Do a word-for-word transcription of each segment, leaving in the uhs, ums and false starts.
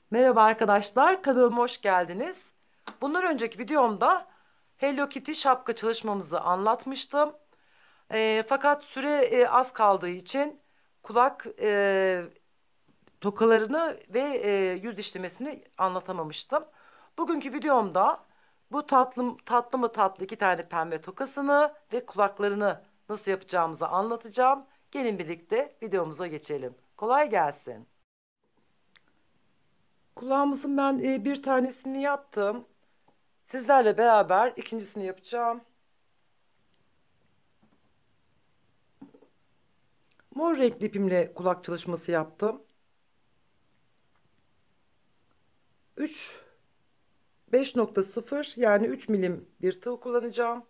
Merhaba arkadaşlar, kanalıma hoş geldiniz. Bundan önceki videomda Hello Kitty şapka çalışmamızı anlatmıştım. Eee, fakat süre eee, az kaldığı için kulak eee, tokalarını ve eee, yüz işlemesini anlatamamıştım. Bugünkü videomda bu tatlı, tatlı mı tatlı iki tane pembe tokasını ve kulaklarını nasıl yapacağımızı anlatacağım. Gelin birlikte videomuza geçelim. Kolay gelsin. Kulağımızın ben e, bir tanesini yaptım. Sizlerle beraber ikincisini yapacağım. Mor renkli ipimle kulak çalışması yaptım. üç beş nokta sıfır yani üç milim bir tığ kullanacağım.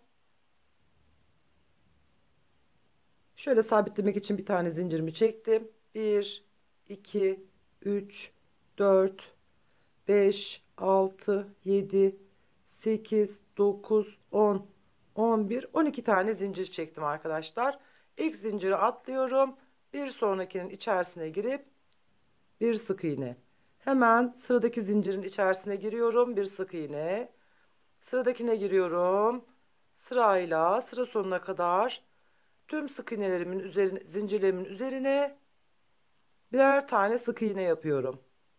Şöyle sabitlemek için bir tane zincirimi çektim. bir, iki, üç, dört, beş, altı, yedi, sekiz, dokuz, on, on bir, on iki tane zincir çektim arkadaşlar. İlk zinciri atlıyorum. Bir sonrakinin içerisine girip bir sık iğne. Hemen sıradaki zincirin içerisine giriyorum. Bir sık iğne. Sıradakine giriyorum. Sırayla sıra sonuna kadar tüm sık iğnelerimin üzerine, zincirlerimin üzerine birer tane sık iğne yapıyorum.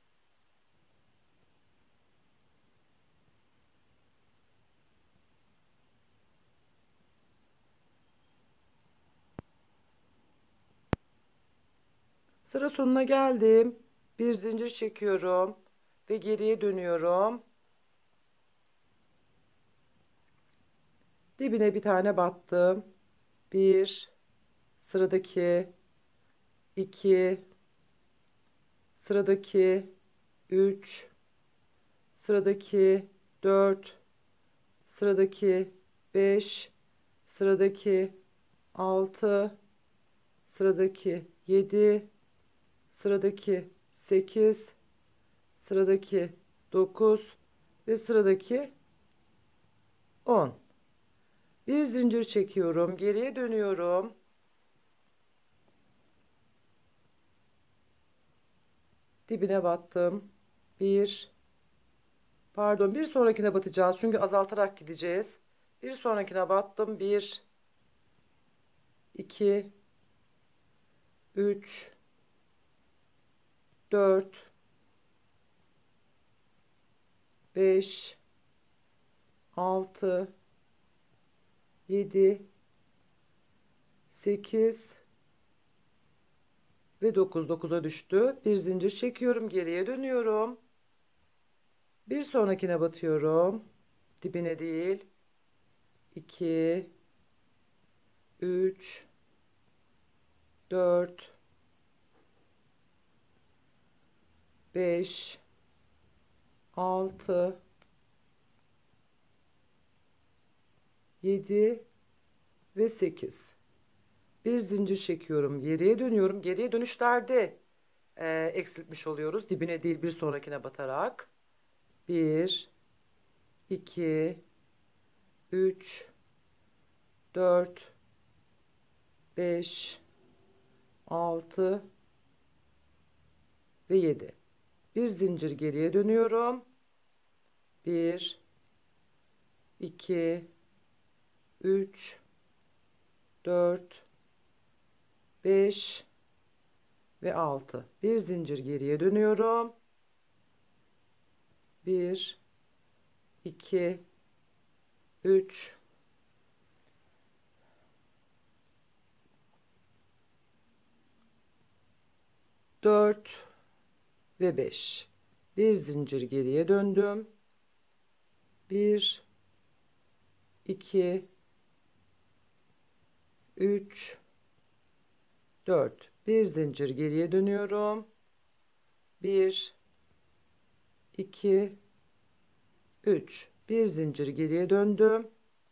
Sıra sonuna geldim. Bir zincir çekiyorum ve geriye dönüyorum. Dibine bir tane battım. Bir, sıradaki iki, sıradaki üç, sıradaki dört, sıradaki beş, sıradaki altı, sıradaki yedi, sıradaki sekiz, sıradaki dokuz ve sıradaki on. Bir zincir çekiyorum, geriye dönüyorum. Dibine battım. Bir, pardon, bir sonrakine batacağız çünkü azaltarak gideceğiz. Bir sonrakine battım. Bir, iki, üç, dört, beş, altı, yedi, sekiz ve dokuz. dokuza düştü. Bir zincir çekiyorum, geriye dönüyorum. Bir sonrakine batıyorum. Dibine değil. iki, üç, dört, beş, altı, yedi ve sekiz. Bir zincir çekiyorum, geriye dönüyorum. Geriye dönüşlerde e, eksiltmiş oluyoruz. Dibine değil bir sonrakine batarak. bir, iki, üç, dört, beş, altı ve yedi. Bir zincir geriye dönüyorum. bir, iki, üç, dört, beş ve altı. Bir zincir geriye dönüyorum. bir, iki, üç, dört ve beş. Bir zincir geriye döndüm. bir, iki, üç, dört. Bir zincir geriye dönüyorum. bir, iki, üç. Bir zincir geriye döndüm.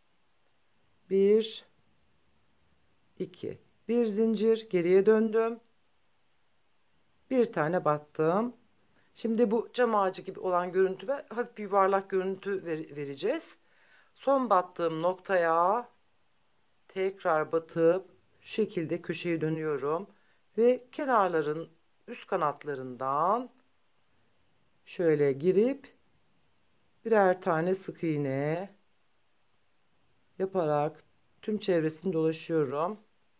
bir, iki. Bir zincir geriye döndüm. Bir tane battım. Şimdi bu cam ağacı gibi olan görüntüme hafif bir yuvarlak görüntü ver- vereceğiz. Son battığım noktaya tekrar batıp şu şekilde köşeye dönüyorum ve kenarların üst kanatlarından şöyle girip birer tane sık iğne yaparak tüm çevresini dolaşıyorum.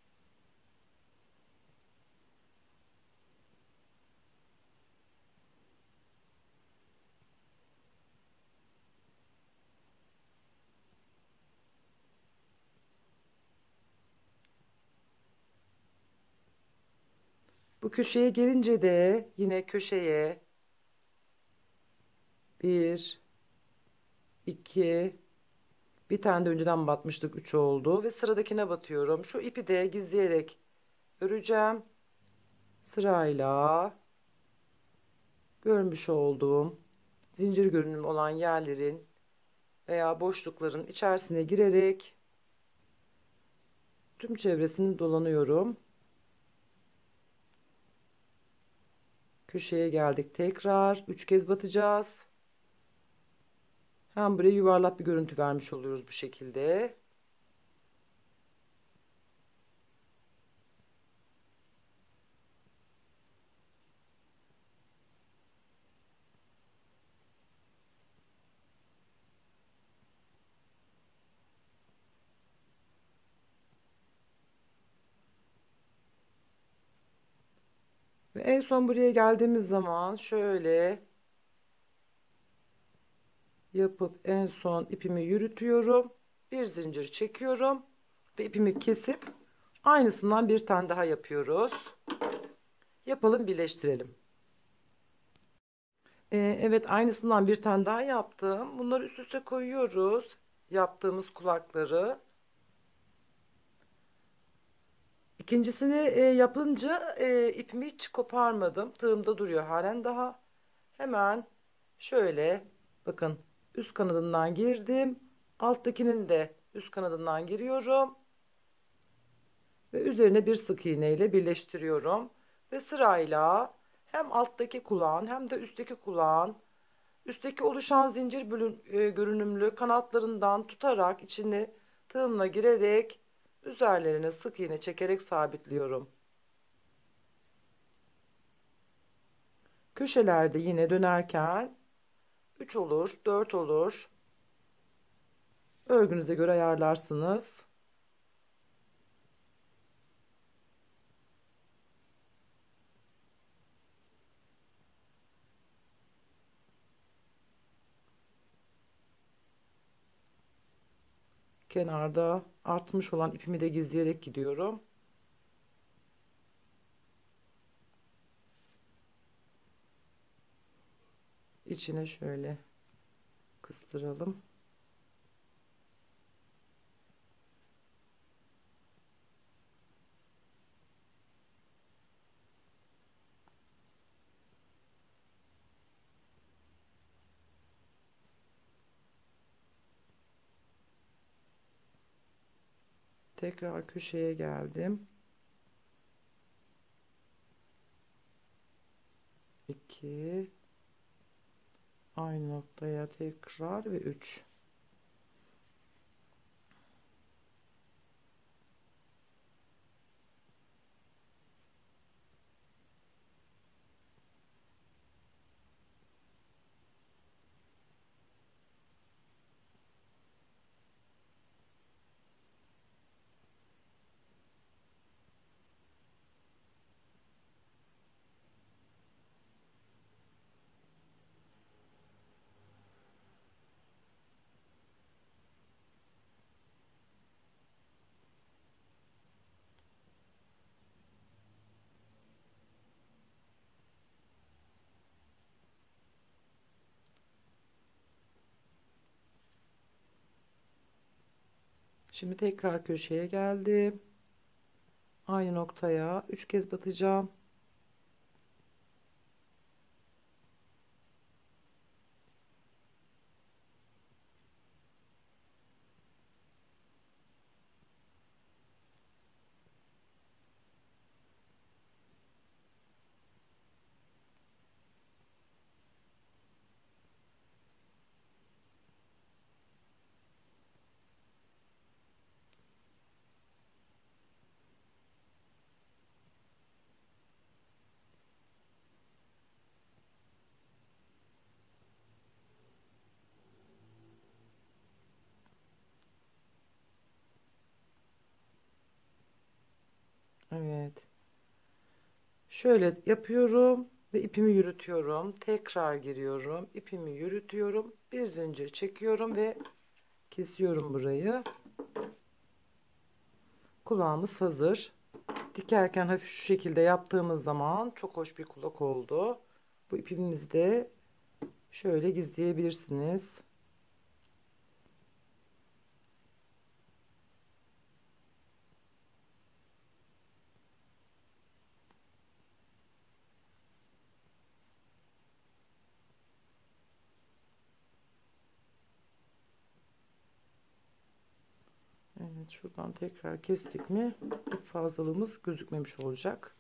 Bu köşeye gelince de yine köşeye bir, iki, bir tane de önceden batmıştık, üç oldu ve sıradakine batıyorum. Şu ipi de gizleyerek öreceğim. Sırayla görmüş olduğum zincir görünümü olan yerlerin veya boşlukların içerisine girerek tüm çevresini dolanıyorum. Köşeye geldik, tekrar üç kez batacağız. Hem buraya yuvarlak bir görüntü vermiş oluyoruz bu şekilde. Ve en son buraya geldiğimiz zaman şöyle yapıp en son ipimi yürütüyorum. Bir zincir çekiyorum ve ipimi kesip aynısından bir tane daha yapıyoruz. Yapalım, birleştirelim. Ee, evet, aynısından bir tane daha yaptım. Bunları üst üste koyuyoruz. Yaptığımız kulakları. İkincisini e, yapınca e, ipimi hiç koparmadım. Tığımda duruyor halen daha. Hemen şöyle bakın, üst kanadından girdim. Alttakinin de üst kanadından giriyorum. Ve üzerine bir sık iğne ile birleştiriyorum. Ve sırayla hem alttaki kulağın hem de üstteki kulağın üstteki oluşan zincir bölün, e, görünümlü kanatlarından tutarak içini tığımla girerek üzerlerine sık iğne çekerek sabitliyorum. Köşelerde yine dönerken üç olur, dört olur. Örgünüze göre ayarlarsınız. Kenarda artmış olan ipimi de gizleyerek gidiyorum. İçine şöyle kıstıralım. Tekrar köşeye geldim. iki, aynı noktaya tekrar ve üç. Şimdi tekrar köşeye geldim. Aynı noktaya üç kez batacağım. Şöyle yapıyorum ve ipimi yürütüyorum. Tekrar giriyorum. İpimi yürütüyorum. Bir zincir çekiyorum ve kesiyorum burayı. Kulağımız hazır. Dikerken hafif şu şekilde yaptığımız zaman çok hoş bir kulak oldu. Bu ipimizi de şöyle gizleyebilirsiniz. Evet, şuradan tekrar kestik mi ip fazlalığımız gözükmemiş olacak.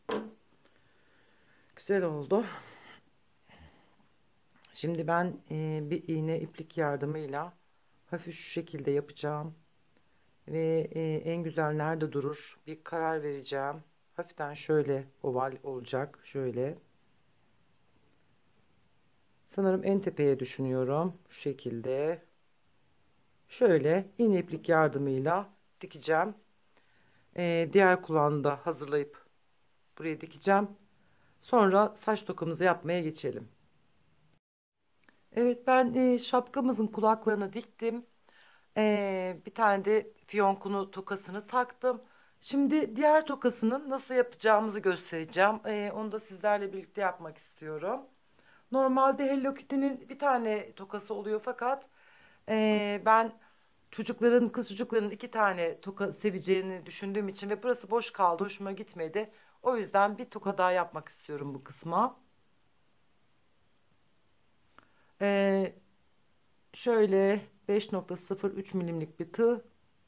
Güzel oldu. Şimdi ben e, bir iğne iplik yardımıyla hafif şu şekilde yapacağım ve e, en güzel nerede durur bir karar vereceğim. Hafiften şöyle oval olacak, şöyle. Sanırım en tepeye düşünüyorum, şu şekilde. Şöyle iğne iplik yardımıyla dikeceğim. E, diğer kulağını da hazırlayıp buraya dikeceğim. Sonra saç tokamızı yapmaya geçelim. Evet, ben e, şapkamızın kulaklarını diktim. E, bir tane de fiyonkunu tokasını taktım. Şimdi diğer tokasının nasıl yapacağımızı göstereceğim. E, onu da sizlerle birlikte yapmak istiyorum. Normalde Hello Kitty'nin bir tane tokası oluyor fakat e, ben çocukların, kız çocukların iki tane toka seveceğini düşündüğüm için ve burası boş kaldı, hoşuma gitmedi. O yüzden bir toka daha yapmak istiyorum bu kısma. E, Şöyle beş nokta sıfır üç milimlik bir tığ.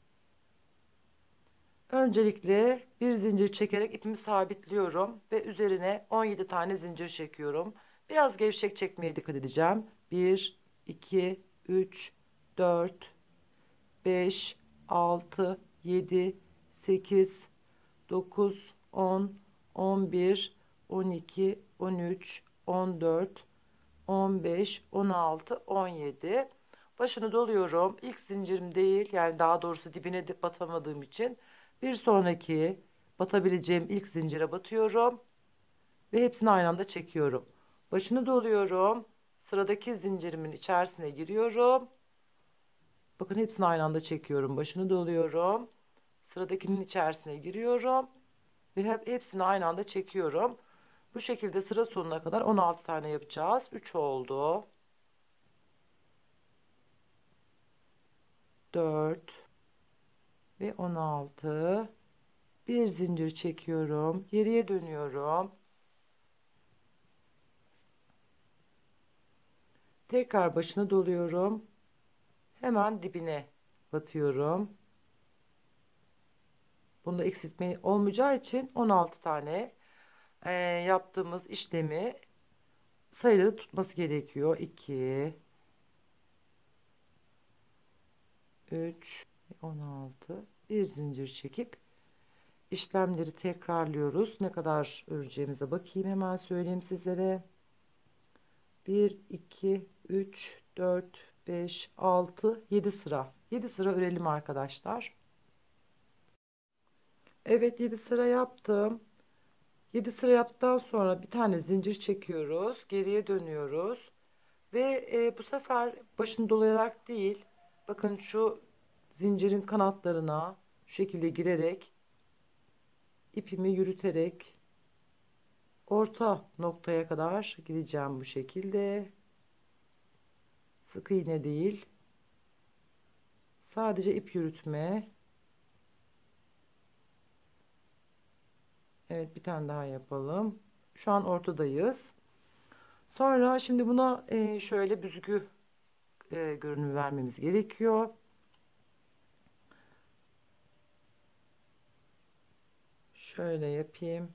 Öncelikle bir zincir çekerek ipimi sabitliyorum ve üzerine on yedi tane zincir çekiyorum. Biraz gevşek çekmeye dikkat edeceğim. bir, iki, üç, dört, beş, altı, yedi, sekiz, dokuz, on, on bir, on iki, on üç, on dört, on beş, on altı, on yedi. Başını doluyorum. İlk zincirim değil, yani daha doğrusu dibine de batamadığım için bir sonraki batabileceğim ilk zincire batıyorum ve hepsini aynı anda çekiyorum. Başını doluyorum. Sıradaki zincirimin içerisine giriyorum. Bakın hepsini aynı anda çekiyorum. Başını doluyorum. Sıradakinin içerisine giriyorum ve hep hepsini aynı anda çekiyorum. Bu şekilde sıra sonuna kadar on altı tane yapacağız. üç oldu. dört ve on altı. Bir zincir çekiyorum. Geriye dönüyorum. Tekrar başını doluyorum. Hemen dibine batıyorum. Bunda eksiltme olmayacağı için on altı tane e, yaptığımız işlemi sayıları tutması gerekiyor. iki, üç, on altı. Bir zincir çekip işlemleri tekrarlıyoruz. Ne kadar öreceğimize bakayım, hemen söyleyeyim sizlere. bir, iki, üç, dört, beş, altı, yedi sıra. yedi sıra örelim arkadaşlar. Evet, yedi sıra yaptım. yedi sıra yaptıktan sonra bir tane zincir çekiyoruz. Geriye dönüyoruz. Ve e, bu sefer başını dolayarak değil. Bakın şu zincirin kanatlarına şu şekilde girerek ipimi yürüterek orta noktaya kadar gideceğim bu şekilde. Sık iğne değil. Sadece ip yürütme. Evet, bir tane daha yapalım. Şu an ortadayız. Sonra şimdi buna e, şöyle büzgü e, görünümü vermemiz gerekiyor. Şöyle yapayım.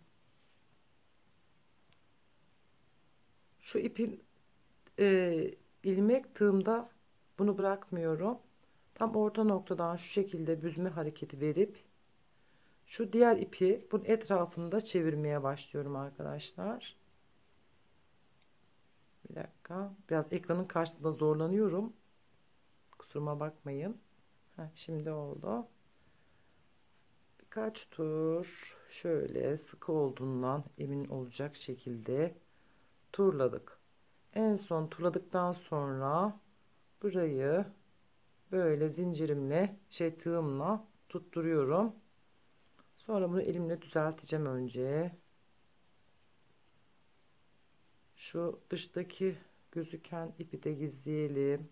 Şu ipim e, ilmek tığımda bunu bırakmıyorum. Tam orta noktadan şu şekilde büzme hareketi verip şu diğer ipi bunun etrafında çevirmeye başlıyorum arkadaşlar. Bir dakika. Biraz ekranın karşısında zorlanıyorum. Kusuruma bakmayın. Heh, şimdi oldu. birkaç tur şöyle sıkı olduğundan emin olacak şekilde turladık. En son turladıktan sonra burayı böyle zincirimle şey tığımla tutturuyorum. Sonra bunu elimle düzelteceğim önce. Şu dıştaki gözüken ipi de gizleyelim.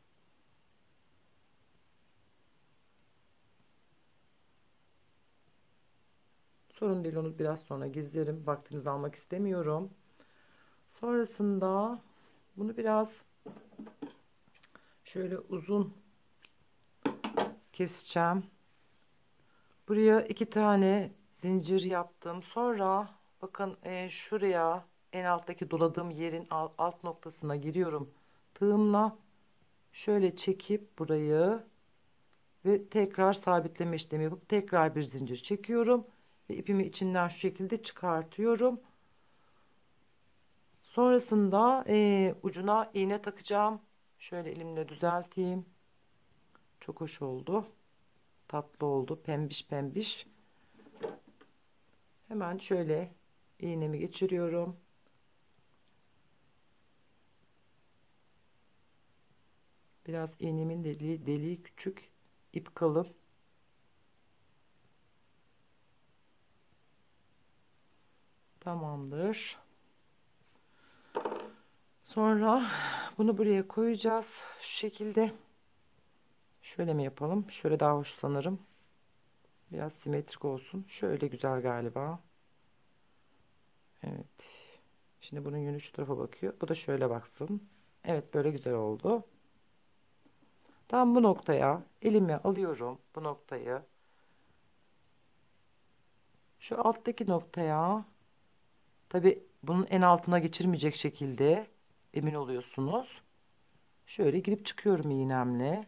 Sorun değil, onu biraz sonra gizlerim. Vaktinizi almak istemiyorum. Sonrasında bunu biraz şöyle uzun keseceğim. Buraya iki tane zincir yaptım. Sonra bakın e, şuraya en alttaki doladığım yerin alt, alt noktasına giriyorum. Tığımla şöyle çekip burayı ve tekrar sabitleme işlemi yapıp tekrar bir zincir çekiyorum. Ve ipimi içinden şu şekilde çıkartıyorum. Sonrasında e, ucuna iğne takacağım. Şöyle elimle düzelteyim. Çok hoş oldu. Tatlı oldu. Pembiş pembiş. Hemen şöyle iğnemi geçiriyorum. Biraz iğnemin deliği, deliği küçük. İp kalın. Tamamdır. Sonra bunu buraya koyacağız. Şu şekilde. Şöyle mi yapalım? Şöyle daha hoş sanırım. Biraz simetrik olsun. Şöyle güzel galiba. Evet. Şimdi bunun yönü şu tarafa bakıyor. Bu da şöyle baksın. Evet, böyle güzel oldu. Tam bu noktaya elime alıyorum. Bu noktayı. Şu alttaki noktaya. Tabi bunun en altına geçirmeyecek şekilde emin oluyorsunuz. Şöyle girip çıkıyorum iğnemle.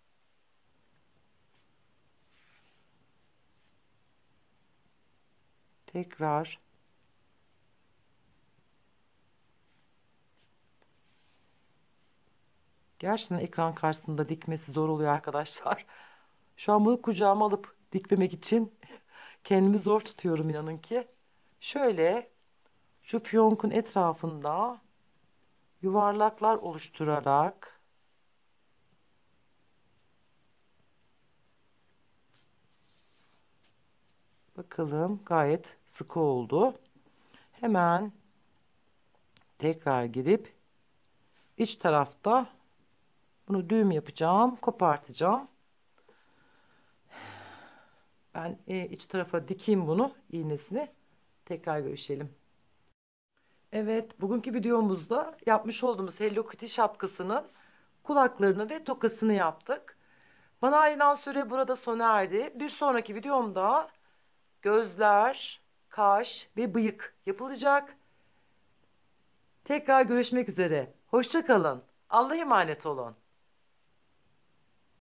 Tekrar gerçekten ekran karşısında dikmesi zor oluyor arkadaşlar. Şu an bunu kucağıma alıp dikmemek için kendimi zor tutuyorum, inanın ki. Şöyle şu fiyonkun etrafında yuvarlaklar oluşturarak bakalım, gayet sıkı oldu. Hemen tekrar girip iç tarafta bunu düğüm yapacağım, kopartacağım. Ben e, iç tarafa dikeyim bunu, iğnesini. Tekrar görüşelim. Evet, bugünkü videomuzda yapmış olduğumuz Hello Kitty şapkasının kulaklarını ve tokasını yaptık. Bana ayrılan süre burada sona erdi. Bir sonraki videomda gözler, kaş ve bıyık yapılacak. Tekrar görüşmek üzere. Hoşça kalın. Allah'a emanet olun.